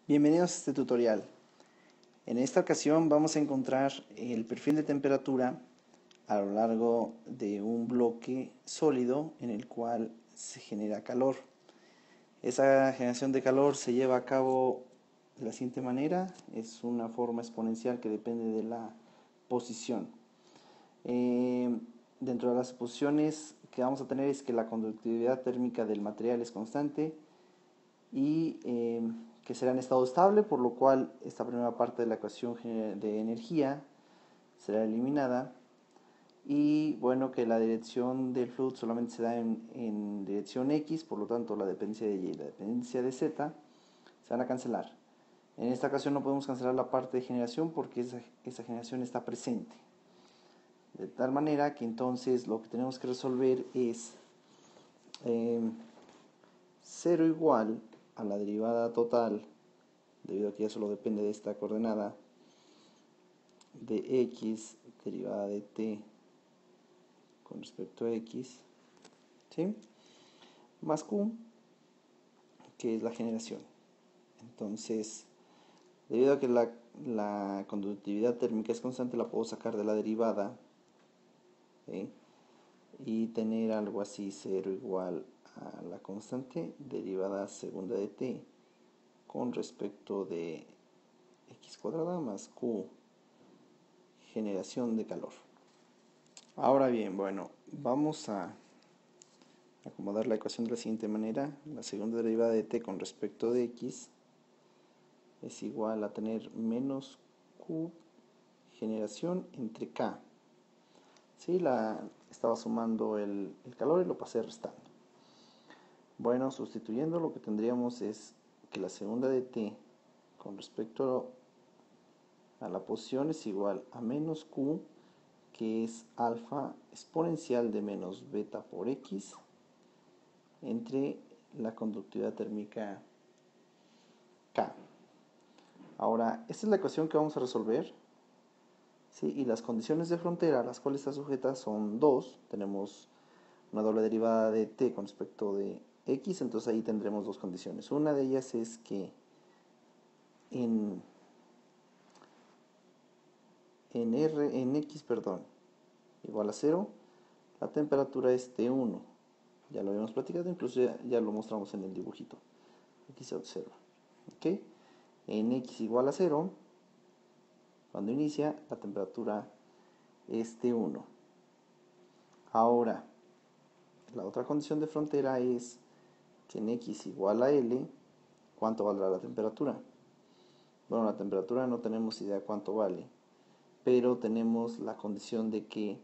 Bienvenidos a este tutorial. En esta ocasión vamos a encontrar el perfil de temperatura a lo largo de un bloque sólido en el cual se genera calor. Esa generación de calor se lleva a cabo de la siguiente manera. Es una forma exponencial que depende de la posición. Dentro de las posiciones que vamos a tener es que la conductividad térmica del material es constante y que será en estado estable, por lo cual esta primera parte de la ecuación de energía será eliminada. Y bueno, que la dirección del flujo solamente se da en dirección X, por lo tanto la dependencia de Y y la dependencia de Z se van a cancelar. En esta ocasión no podemos cancelar la parte de generación porque esa generación está presente. De tal manera que entonces lo que tenemos que resolver es 0 igual a la derivada total, debido a que ya solo depende de esta coordenada, de x derivada de t con respecto a x, ¿sí? Más q, que es la generación. Entonces, debido a que la conductividad térmica es constante, la puedo sacar de la derivada, ¿sí? Y tener algo así, 0 igual a la constante derivada segunda de t con respecto de x cuadrada más q, generación de calor. Ahora bien, bueno, vamos a acomodar la ecuación de la siguiente manera. La segunda derivada de t con respecto de x es igual a tener menos q generación entre k. ¿Sí? Estaba sumando el calor y lo pasé restando. Bueno, sustituyendo, lo que tendríamos es que la segunda de t con respecto a la posición es igual a menos q, que es alfa exponencial de menos beta por x, entre la conductividad térmica K. Ahora, esta es la ecuación que vamos a resolver, ¿sí? Y las condiciones de frontera a las cuales está sujeta son dos. Tenemos una doble derivada de t con respecto de x, entonces ahí tendremos dos condiciones. Una de ellas es que en x, igual a 0, la temperatura es T1. Ya lo habíamos platicado, incluso ya lo mostramos en el dibujito. Aquí se observa. ¿Ok? En x igual a 0, cuando inicia, la temperatura es T1. Ahora, la otra condición de frontera es que en x igual a L, ¿cuánto valdrá la temperatura? Bueno, la temperatura no tenemos idea cuánto vale, pero tenemos la condición de que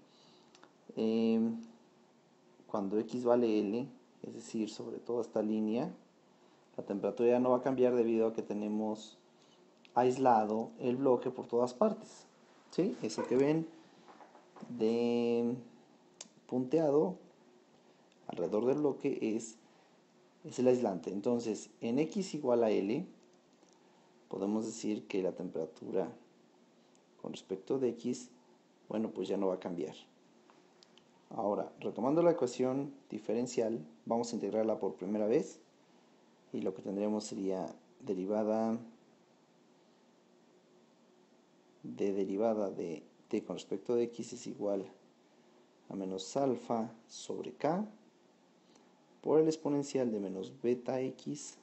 cuando x vale L, es decir, sobre toda esta línea, la temperatura ya no va a cambiar debido a que tenemos aislado el bloque por todas partes. ¿Sí? Eso que ven de punteado alrededor del bloque es el aislante. Entonces, en x igual a L, podemos decir que la temperatura con respecto de x, bueno, pues ya no va a cambiar. Ahora, retomando la ecuación diferencial, vamos a integrarla por primera vez y lo que tendríamos sería derivada de t con respecto de x es igual a menos alfa sobre k por el exponencial de menos beta x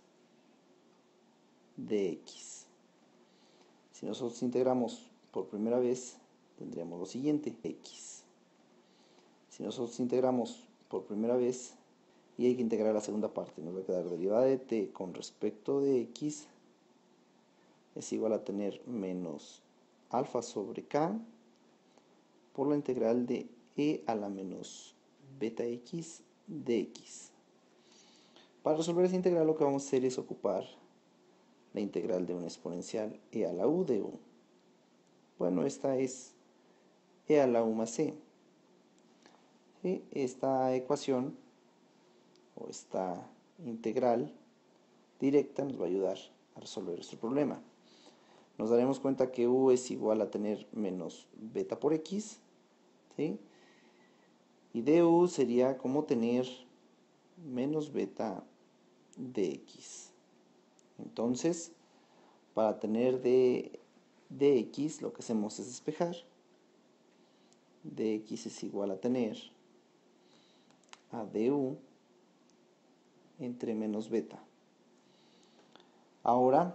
de x. Si nosotros integramos por primera vez, tendríamos lo siguiente, x. Si nosotros integramos por primera vez, y hay que integrar la segunda parte, nos va a quedar derivada de t con respecto de x es igual a tener menos alfa sobre k por la integral de e a la menos beta x de x. Para resolver esa integral lo que vamos a hacer es ocupar la integral de una exponencial e a la u de u. Bueno, esta es e a la u más c. ¿Sí? Esta ecuación o esta integral directa nos va a ayudar a resolver nuestro problema. Nos daremos cuenta que u es igual a tener menos beta por x, ¿sí? Y du sería como tener menos beta de x. Entonces, Para tener dx lo que hacemos es despejar. Dx es igual a tener a du entre menos beta. Ahora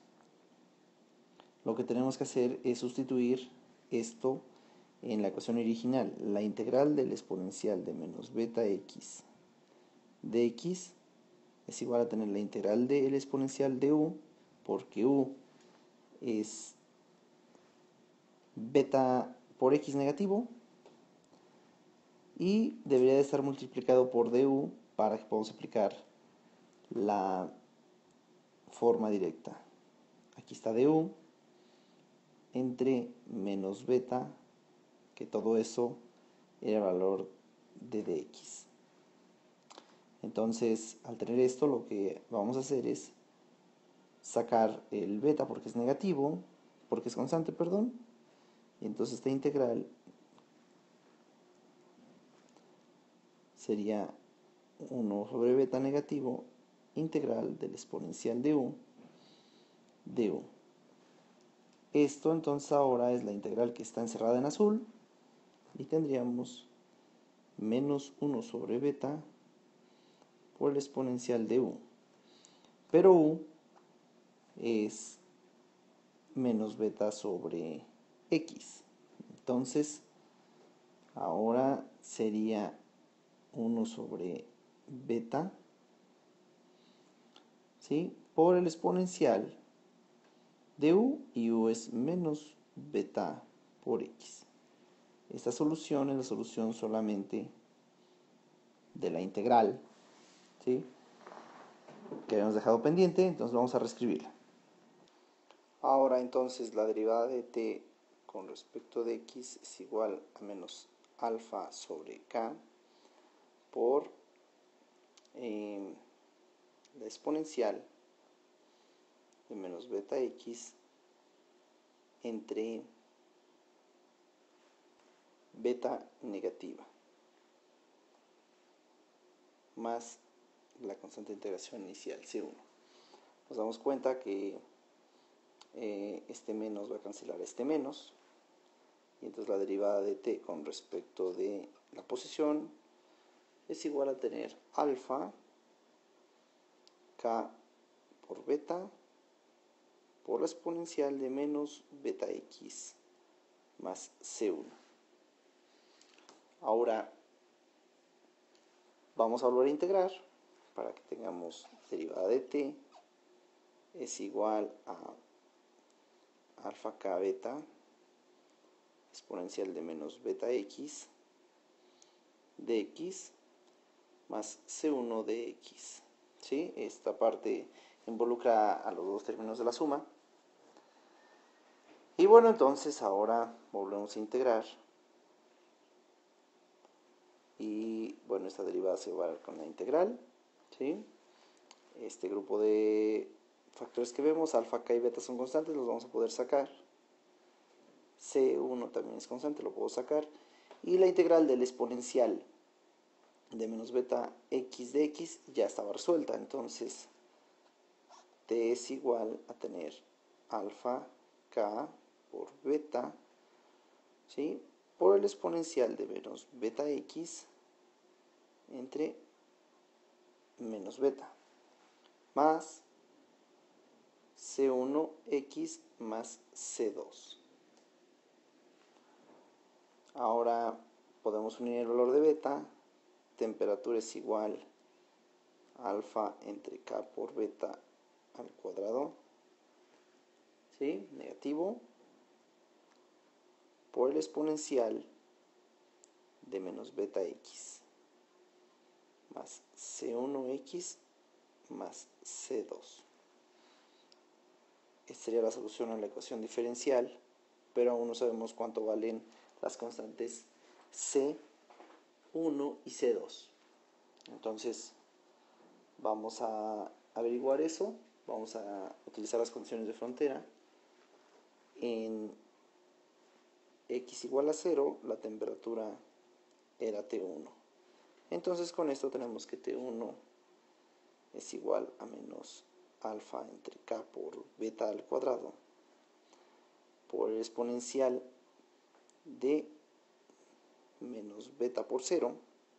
lo que tenemos que hacer es sustituir esto en la ecuación original. La integral del exponencial de menos beta x de x es igual a tener la integral del exponencial de u, porque u es beta por x negativo y debería de estar multiplicado por du para que podamos aplicar la forma directa. Aquí está du entre menos beta, que todo eso era el valor de dx. Entonces, al tener esto, lo que vamos a hacer es sacar el beta porque es negativo, porque es constante, perdón. Y entonces esta integral sería 1 sobre beta negativo integral del exponencial de u du. Esto entonces ahora es la integral que está encerrada en azul y tendríamos menos 1 sobre beta por el exponencial de u. Pero u es menos beta sobre x. Entonces, ahora sería 1 sobre beta, ¿sí?, por el exponencial de u, y u es menos beta por x. Esta solución es la solución solamente de la integral, ¿sí?, que habíamos dejado pendiente. Entonces vamos a reescribirla. Ahora entonces la derivada de t con respecto de x es igual a menos alfa sobre k por la exponencial de menos beta x entre beta negativa más la constante de integración inicial C1. Nos damos cuenta que este menos va a cancelar este menos, y entonces la derivada de t con respecto de la posición es igual a tener alfa k por beta por la exponencial de menos beta x más C1. Ahora vamos a volver a integrar para que tengamos derivada de t es igual a alfa k beta exponencial de menos beta x de x más C1 de x. ¿Sí? Esta parte involucra a los dos términos de la suma. Y bueno, entonces ahora volvemos a integrar. Y bueno, esta derivada se va a dar con la integral, ¿sí? Este grupo de factores que vemos, alfa, k y beta son constantes, los vamos a poder sacar. C1 también es constante, lo puedo sacar. Y la integral del exponencial de menos beta x de x ya estaba resuelta. Entonces, t es igual a tener alfa k por beta, ¿sí?, por el exponencial de menos beta x entre menos beta más C1x más C2. Ahora podemos unir el valor de beta. Temperatura es igual a alfa entre k por beta al cuadrado, ¿sí?, negativo, por el exponencial de menos beta x más C1x más C2. Esta sería la solución a la ecuación diferencial, pero aún no sabemos cuánto valen las constantes C1 y C2. Entonces vamos a averiguar eso. Vamos a utilizar las condiciones de frontera. En x igual a 0, la temperatura era T1. Entonces con esto tenemos que T1 es igual a menos alfa entre k por beta al cuadrado por el exponencial de menos beta por 0,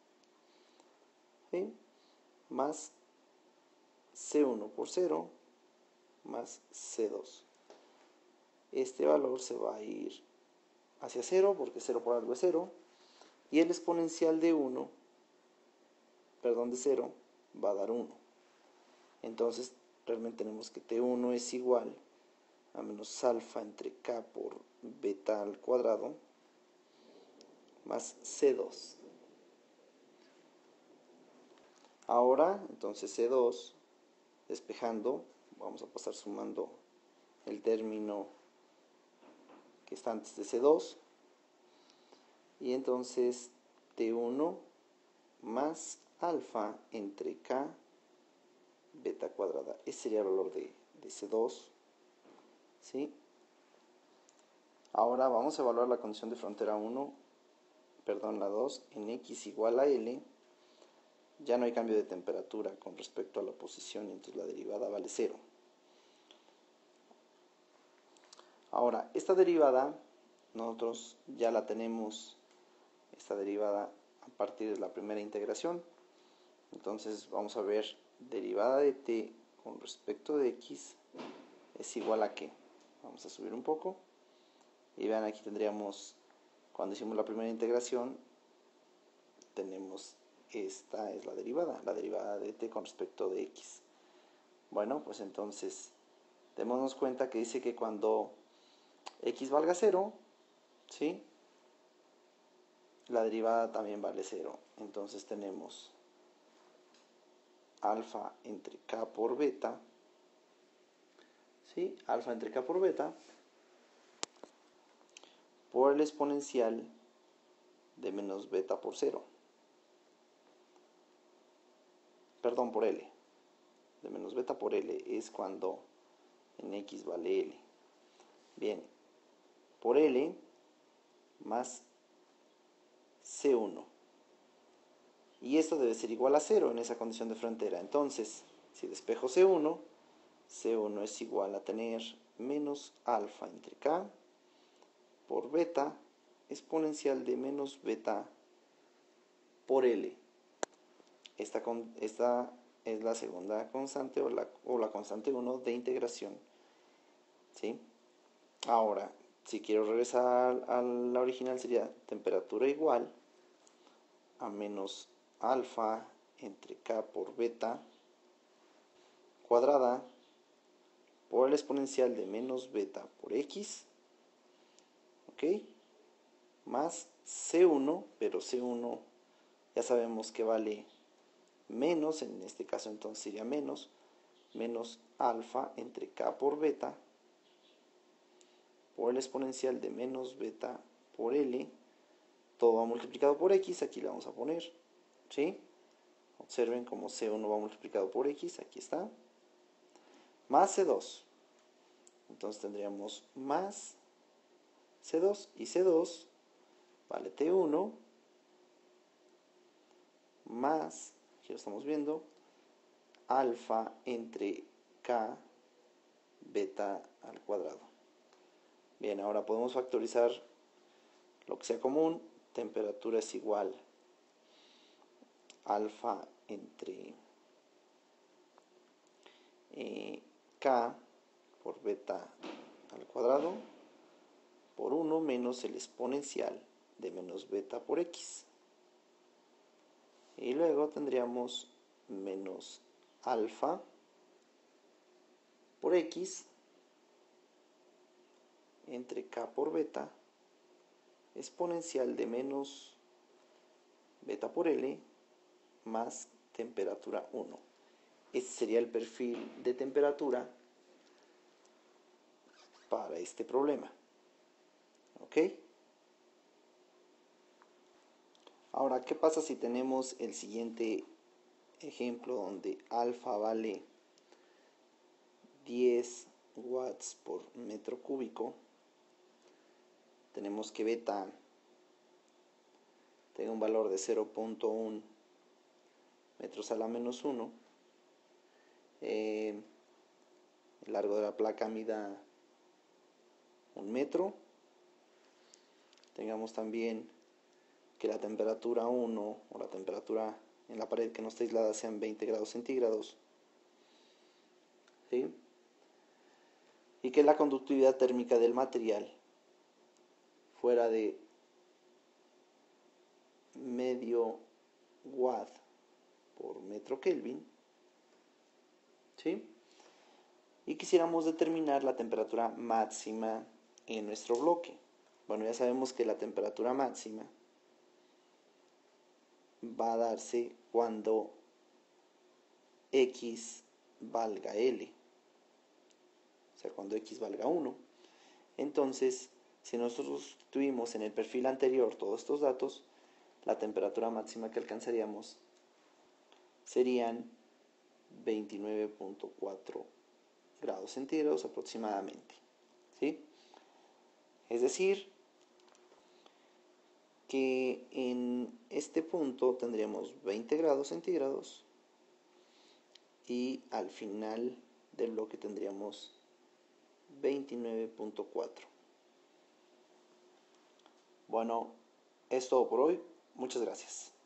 ¿sí?, más C1 por 0 más C2. Este valor se va a ir hacia 0 porque 0 por algo es 0, y el exponencial de 0 va a dar 1. Entonces realmente tenemos que T1 es igual a menos alfa entre k por beta al cuadrado más C2. Ahora, entonces C2, despejando, vamos a pasar sumando el término que está antes de C2, y entonces T1 más alfa entre k beta cuadrada. Ese sería el valor de C2, ¿sí? Ahora vamos a evaluar la condición de frontera la 2, en x igual a L. Ya no hay cambio de temperatura con respecto a la posición, entonces la derivada vale 0. Ahora, esta derivada, nosotros ya la tenemos, esta derivada a partir de la primera integración. Entonces vamos a ver, derivada de t con respecto de x es igual a ¿qué? Vamos a subir un poco. Y vean, aquí tendríamos, cuando hicimos la primera integración, tenemos, esta es la derivada de t con respecto de x. Bueno, pues entonces, démonos cuenta que dice que cuando x valga 0, ¿sí?, la derivada también vale 0. Entonces tenemos alfa entre k por beta, ¿sí?, alfa entre k por beta, por el exponencial de menos beta por 0. Perdón, por L. De menos beta por L es cuando en x vale L. Bien, por L más C1. Y esto debe ser igual a 0 en esa condición de frontera. Entonces, si despejo C1, C1 es igual a tener menos alfa entre k por beta exponencial de menos beta por L. Esta es la segunda constante o la constante 1 de integración, ¿sí? Ahora, si quiero regresar a la original, sería temperatura igual a menos alfa entre k por beta cuadrada por el exponencial de menos beta por x, ¿ok?, más C1, pero C1 ya sabemos que vale menos, en este caso entonces sería menos alfa entre k por beta por el exponencial de menos beta por L, todo va multiplicado por x, aquí le vamos a poner, ¿sí? Observen como C1 va multiplicado por x, aquí está, más C2. Entonces tendríamos más C2, y C2 vale T1 más, aquí lo estamos viendo, alfa entre k beta al cuadrado. Bien, ahora podemos factorizar lo que sea común. Temperatura es igual alfa entre k por beta al cuadrado por 1 menos el exponencial de menos beta por x. Y luego tendríamos menos alfa por x entre k por beta exponencial de menos beta por L más temperatura 1. Este sería el perfil de temperatura para este problema. ¿Ok? Ahora, ¿qué pasa si tenemos el siguiente ejemplo donde alfa vale 10 watts por metro cúbico? Tenemos que beta tenga un valor de 0.1 metros a la menos 1. el largo de la placa mida 1 metro. Tengamos también que la temperatura 1 o la temperatura en la pared que no está aislada sean 20 grados centígrados. ¿Sí? Y que la conductividad térmica del material fuera de medio watt por metro Kelvin. ¿Sí? Y quisiéramos determinar la temperatura máxima en nuestro bloque. Bueno, ya sabemos que la temperatura máxima va a darse cuando X valga L, o sea, cuando X valga 1. Entonces, si nosotros tuvimos en el perfil anterior todos estos datos, la temperatura máxima que alcanzaríamos serían 29.4 grados centígrados aproximadamente. ¿Sí? Es decir, que en este punto tendríamos 20 grados centígrados y al final del bloque tendríamos 29.4. Bueno, es todo por hoy. Muchas gracias.